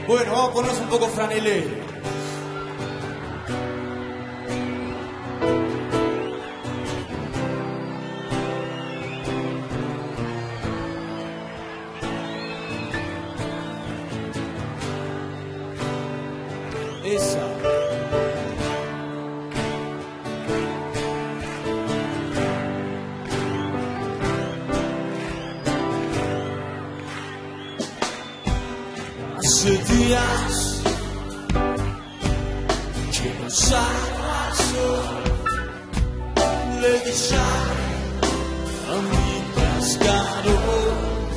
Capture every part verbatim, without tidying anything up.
Bueno, vamos a ponernos un poco franelero. Esa. Hace días que no salgo al sol, le di llave a mi cascarón.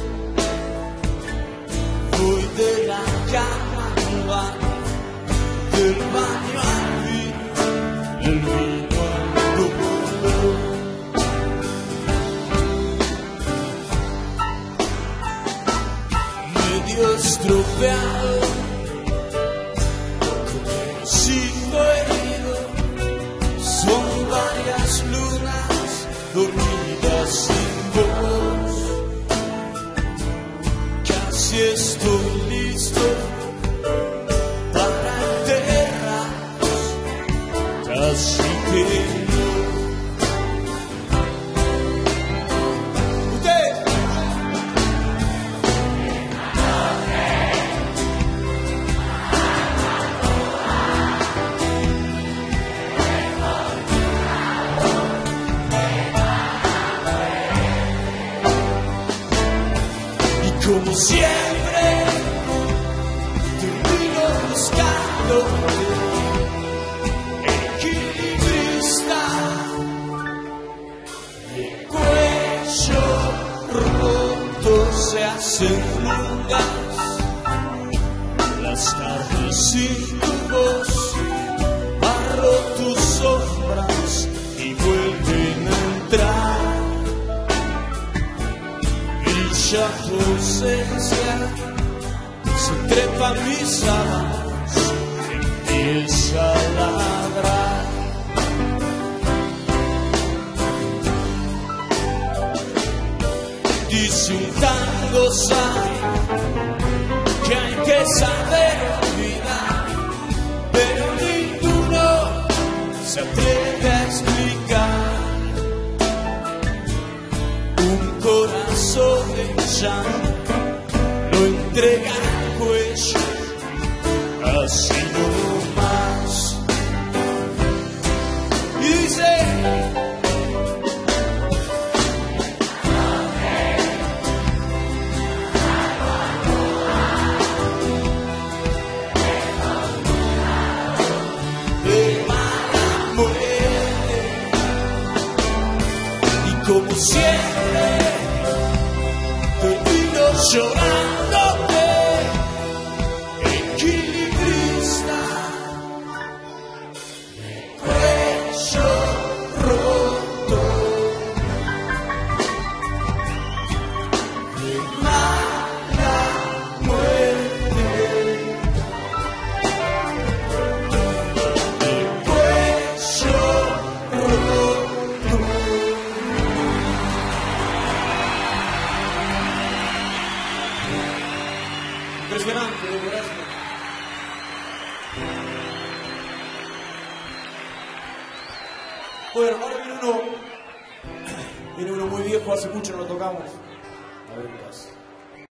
Voy de la cama al baño, del baño al vino, del vino al dolor. Medio estropeado, con el hocico herido, son varias lunas dormidas sin voz. Casi estoy listo para enterrar, casi que como siempre, termino buscando equilibrista de cuello roto. Se hacen lungas las tardes sin tu voz, barro tus sombras y vuelven a entrar. Brilla tu ausencia, se trepa mis sábanas, empieza a ladrar. Dice un tango sabio que hay que saber olvidar, pero ninguno se atreve a explicar un corazón de llanto, lo entrega al cuello, así no más. Y dice: de mala muerte, y como siempre termino llorándote, equilibrista de cuello roto, de mala muerte, de cuello roto. Impresionante, de verdad. Bueno, ahora viene uno, viene uno muy viejo, hace mucho no lo tocamos. A ver qué pasa.